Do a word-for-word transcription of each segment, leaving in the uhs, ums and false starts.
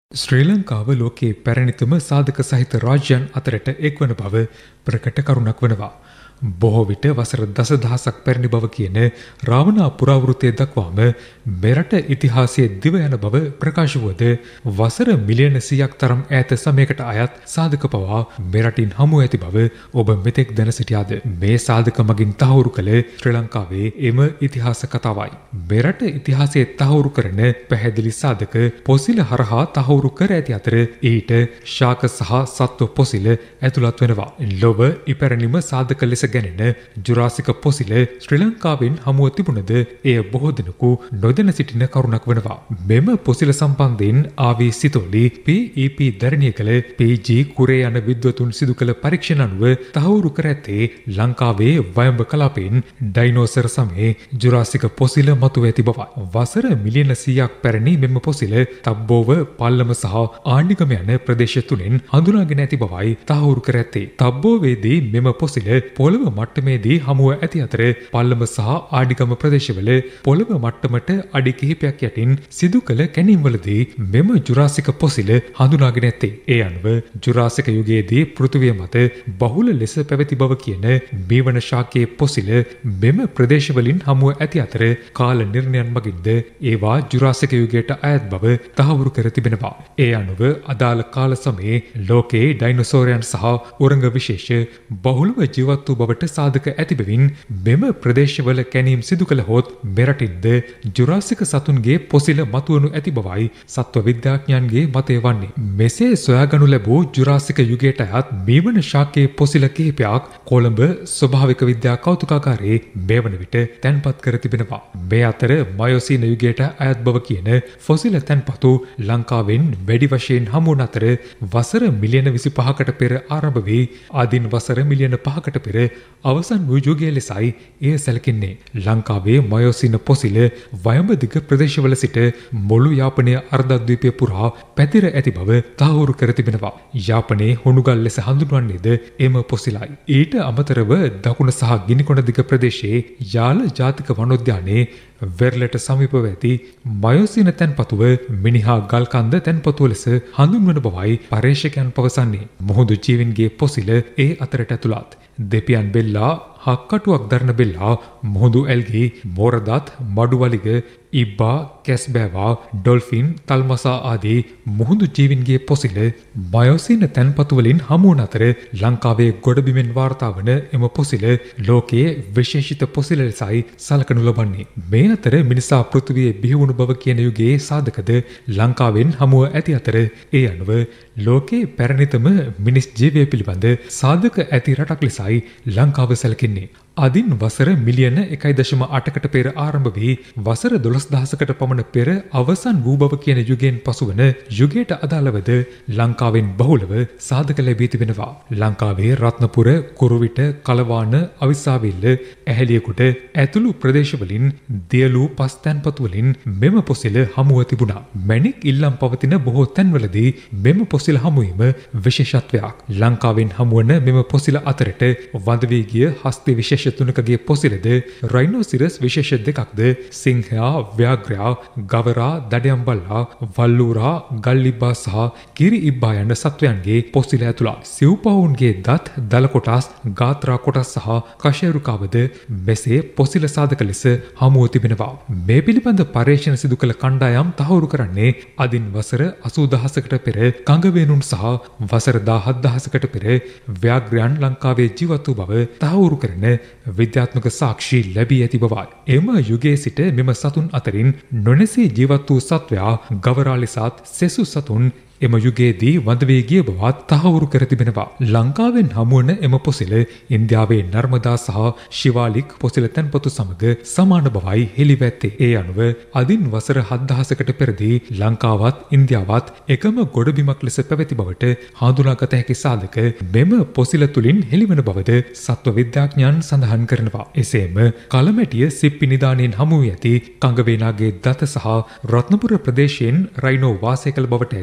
ශ්‍රී ලංකාව ලෝකයේ පැරණිතම සාධක සහිත රාජ්‍යයන් අතරට එක්වන බව ප්‍රකට කරුණක් වනවා. බොහෝ විට වසර දසදහසක් පැරණි බව කියන රාවණා පුරාවෘත්තය දක්වාම මෙරට ඉතිහාසයේ දිව යන බව ප්‍රකාශ වුවද වසර මිලියන සියයක් තරම් ඈත සමයකට අයත් සාධක පවා මෙරටින් හමු ඇති බව ඔබ මෙතෙක් දැන සිටියාද? මේ සාධක මගින් තහවුරු කළ ශ්‍රී ලංකාවේ එම ඉතිහාස කතාවයි. මෙරට ඉතිහාසයේ තහවුරු කරන පැහැදිලි සාධක පොසිල හරහා තහවුරු කර ඇති අතර ඊට ශාක සහ සත්ව පොසිල ඇතුළත් වෙනවා. ලොව ඉපැරණිම සාධක ලෙස ගැනෙන ජුරාසික පොසිල ශ්‍රී ලංකාවෙන් හමුව තිබුණද එය බොහෝ දෙනෙකු නොදැන සිටින කරුණක් වනවා. මෙම පොසිල සම්බන්ධයෙන් ආවී සිතෝලි පී ඊ පී ධර්ණීය කළ පී ජී කුරේ යන විද්වතුන් සිදු කළ පරීක්ෂණ අනුව තහවුරු කර ඇත්තේ ලංකාවේ වයඹ කලාපයෙන් ඩයිනෝසර් සමයේ ජුරාසික පොසිල මතුව ඇති බවයි. වසර මිලියන සියයක් පැරණි මෙම පොසිල තබ්බෝව, පල්ලම සහ ආණ්ඩිගම යන ප්‍රදේශ තුනෙන් හඳුනාගෙන ඇති බවයි තහවුරු කර ඇත්තේ. තබ්බෝවේදී මෙම පොසිල පොළව මට්ටමේදී හමුව ඇති අතර පල්ලම සහ ආඩිගම ප්‍රදේශවල පොළව මට්ටමට අඩි කිහිපයක් යටින් සිදු කළ කැණීම්වලදී මෙම ජුරාසික පොසිල හඳුනාගෙන ඇත්තේ. ඒ අනුව ජුරාසික යුගයේදී පෘථිවිය මත බහුල ලෙස පැවති බව කියන බීවන ශාකයේ පොසිල මෙම ප්‍රදේශවලින් හමුව ඇති අතර කාල නිර්ණයන් මගින්ද ඒවා ජුරාසික යුගයට අයත් බව තහවුරු කර තිබෙනවා. ඒ අනුව අදාළ කාල සමයේ ලෝකයේ ඩයිනෝසෝරයන් සහ උරංග විශේෂ බහුලව ජීවත් වූ බවට සාධක ඇති බැවින් මෙම ප්‍රදේශවල කැණීම් සිදු කළහොත් මෙරටින්ද ජුරාසික සතුන්ගේ පොසිල මතුවනු ඇති බවයි සත්ව විද්‍යාඥයන්ගේ මතය වන්නේ. මෙසේ සොයාගනු ලැබූ ජුරාසික යුගයට අයත් මීවන ශාකයේ පොසිල කිහිපයක් කොළඹ ස්වභාවික විද්‍යා කෞතුකාගාරයේ මේ වන විට තැන්පත් කර තිබෙනවා. මේ අතර මයොසීන යුගයට අයත් බව කියන ෆොසිල තැන්පතු ලංකාවෙන් වැඩි වශයෙන් හමුවන අතර වසර මිලියන විසිපහකට පෙර ආරම්භ වී ආදින් වසර මිලියන පහකට පෙර අවසන් වූ යුගය ලෙසයි එය සැලකෙන්නේ. ලංකාවේ මයොසීන පොසිල වයඹ දිග ප්‍රදේශවල සිට මුළු යාපනය අර්ධද්වීපය පුරා පැතිර ඇති බව තහවුරු කර තිබෙනවා. යාපනයේ හුණුගල් ලෙස හඳුන්වන්නේද එම පොසිලයි. ඊට අමතරව දකුණ සහ ගිනිකොණ දිග ප්‍රදේශයේ යාල ජාතික වනෝද්‍යානයේ වෙරළට සමීපව ඇති මයොසීන තැන්පතුව මිනිහා ගල්කන්ද තැන්පතුව ලෙස හඳුන්වන බවයි පර්යේෂකයන් පවසන්නේ. මුහුදු ජීවීන්ගේ පොසිල ඒ අතරට ඇතුළත්. දෙපියන් බෙල්ලා, හක්කටුවක් දරන බෙල්ලා, මුහුදු ඇල්ගී, මෝරදත්, මඩුවලිග, ඉබ්බා, කැස්බෑවා, ඩොල්ෆින්, තල්මසා ආදී මුහුදු ජීවීන්ගේ පොසිල මයොසීන තැන්පතුවලින් හමුවන අතර ලංකාවේ ගොඩබිමෙන් වාර්තා වන එම පොසිල ලෝකයේ විශේෂිත පොසිල ලෙසයි සලකනු ලබන්නේ. මේ අතර මිනිසා පෘථිවියේ බිහිවුණු බව කියන යුගයේ සාධකද ලංකාවෙන් හමුව ඇති අතර ඒ අනුව ලෝකයේ පැරණිතම මිනිස් ජීවය පිළිබඳ සාධක ඇති රටක් ලෙසයි ලංකාව සැලකෙන්නේ. අදින් වසර මිලියන එකයි දශම අටකට පෙර ආරම්භ වී වසර දොළොස් දහසකට පමණ පෙර අවසන් වූ බව කියන යුගයෙන් පසුවන යුගයට අදාළවද ලංකාවෙන් බහුලව සාධක ලැබී තිබෙනවා. ලංකාවේ රත්නපුර, කුරුවිට, කලවාන, අවිස්සාවිල්ල, ඇහැලියකුට ඇතුළු ප්‍රදේශවලින් දියලු පස් තැන්පතුවලින් මෙම පොසිල හමුව තිබුණා. මැණික් ඉල්ලම් පවතින බොහෝ තැන්වලදී මෙම පොසිල හමුවීම විශේෂත්වයක්. ලංකාවෙන් හමුවන මෙම පොසිල අතරට වඳ වී ගිය හස්ති විශේෂ තුනකගේ පොසිලද රයිනෝසිරස් විශේෂ දෙකක්ද සිංහයා, ව්‍යාග්‍රයා, ගවරා, දඩයම්බල්ලා, වල්ලූරා, ගල්ලිබ්බා සහ කිරි ඉබ්බා යන සත්වයන්ගේ පොසිල ඇතුළත්. සිව්පවුන්ගේ දත්, දල කොටස්, ගාත්‍රා කොටස් සහ කශේරුකාවද මෙසේ පොසිල සාධක ලෙස හමුව තිබෙනවා. මේ පිළිබඳ පර්යේෂණ සිදු කළ කණ්ඩායම් තහවුරු කරන්නේ අදින් වසර අසූ දහසකට පෙර කඟවේනුන් සහ වසර දාහත් දහසකට පෙර ව්‍යාග්‍රයන් ලංකාවේ ජීවත් වූ බව තහවුරු කරන විද්‍යාත්මක සාක්ෂි ලැබී ඇති බවයි. එම යුගයේ සිට මෙම සතුන් අතරින් නොනැසී ජීවත් වූ සත්වයා ගවරා ලෙසත් සෙසු සතුන් එම යුගයේදී වඳ වී ගිය බවත් තහවුරු කර තිබෙනවා. ලංකාවෙන් හමුවන එම පොසිල ඉන්දියාවේ නර්මදා සහ ශිවාලික් පොසිල තැන්පතු සමග සමාන බවයි හෙළිව ඇත්තේ. ඒ අනුව අදින් වසර හත් දහසකට පෙරදී ලංකාවත් ඉන්දියාවත් එකම ගොඩබිමක් ලෙස පැවති බවට හඳුනාගත හැකි සාධක මෙම පොසිල තුලින් හෙළිවන බවද සත්ව විද්‍යාඥයන් සඳහන් කරනවා. එසේම කලමැටිය සිප්පි නිදාණයෙන් හමු වී ඇති කඟවේනාගේ දත සහ රත්නපුර ප්‍රදේශයෙන් රයිනෝ වාසය කළ බවට ඇති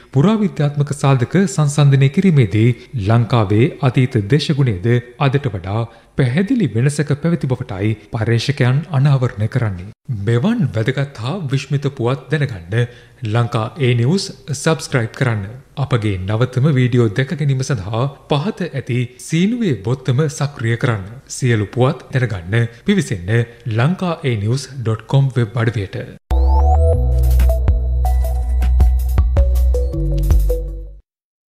පුරාවිද්‍යාත්මක සාධක සංසන්දනය කිරීමේදී ලංකාවේ අතීත දේශගුණයේද අදට වඩා පැහැදිලි වෙනසක පැවති බවටයි පර්යේෂකයන් අනාවරණය කරන්නේ. මෙවන් වැදගත් හා විශ්මිත පුවත් දැනගන්න ලංකා ඒ නිවුස් සබ්ස්ක්‍රයිබ් කරන්න. අපගේ නවතම වීඩියෝ දැක ගැනීම සඳහා පහත ඇති සීනුවේ බොත්තම සක්‍රිය කරන්න. සියලු පුවත් දැනගන්න පිවිසෙන්න Lanka E news dot com web අඩවියට.